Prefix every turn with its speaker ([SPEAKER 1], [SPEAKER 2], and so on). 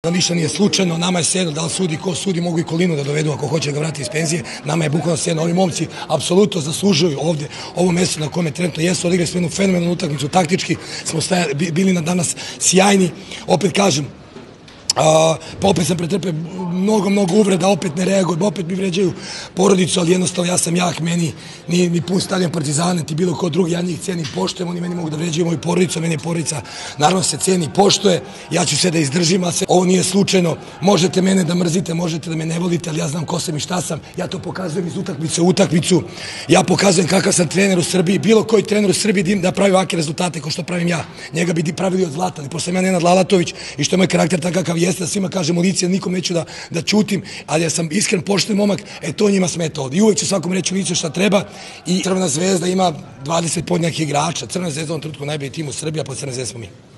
[SPEAKER 1] Da ništa nije slučajno, nama je sedno da li sudi ko sudi, mogu i Kolinu da dovedu ako hoće da ga vrati iz penzije, nama je bukvalno sedno, ovi momci apsolutno zaslužuju ovde ovo mesto na kome trenutno jesu, odigrali smo jednu fenomenalnu utakmicu, taktički smo bili na danas sjajni, opet kažem, pa opet sam pretrpeo mnogo uvreda, opet ne reagujem, opet mi vređaju porodicu, ali jednostavno ja sam jak, meni ni pun stadion Partizana, niti bilo ko drugi, ja njih cenim, poštujem, oni meni mogu da vređaju moju porodicu, meni je porodica, naravno se ceni, poštuje, ja ću sve da izdržim, a ovo nije slučajno, možete mene da mrzite, možete da me ne volite, ali ja znam ko sam i šta sam, ja to pokazujem iz utakmice u utakmicu, ja pokazujem kakav sam trener u Srbiji, bilo koji trener u Srbiji da pravi ovakve rezultate kao što pravim ja, njega bi pravili od zlata, ali pošto sam ja Nenad Lalatović i što je moj karakter takav jeste da svima kažem u lice, nikom neću da ćutim, ali ja sam iskren, pošten momak, to njima smeta ovde. I uvek ću svakom reći u lice šta treba i Crvena zvezda ima 20 podnjakih igrača. Crvena zvezda u ovom trenutku najbolji tim u Srbiji, a po Crvena zvezda smo mi.